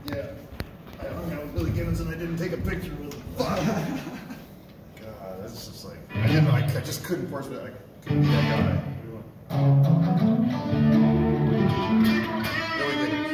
Yeah. I hung out with Billy Gibbons and I didn't take a picture with him. Fuck. God, that's just like, I didn't know, I just couldn't force it. I couldn't be that guy. Billy Gibbons.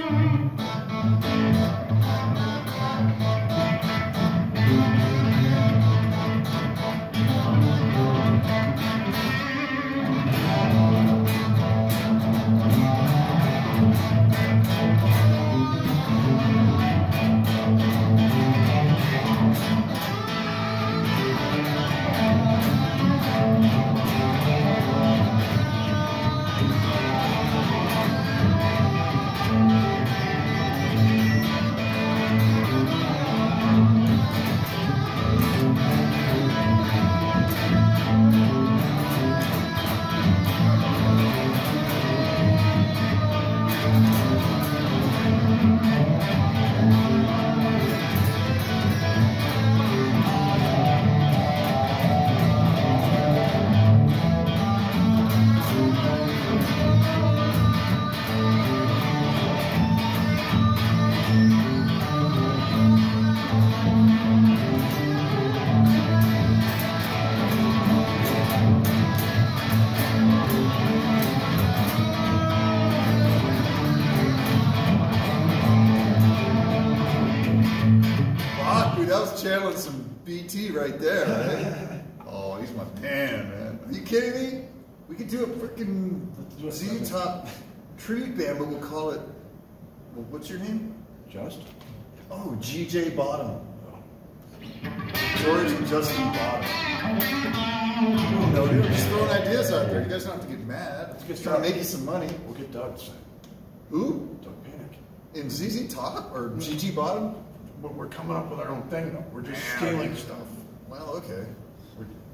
That was channeling some BT right there, right? Oh, he's my man. Are you kidding me? We could do a freaking Z-Top tribute band, but we'll call it, well, what's your name? Just? Oh, GJ Bottom. George and Justin Bottom. No, dude, we're just throwing ideas out there. You guys don't have to get mad. Just trying to make you some money. We'll get Doug to sing. Who? Doug Panic. In ZZ Top or GG Bottom? But we're coming up with our own thing, though. We're just stealing stuff. Well, okay.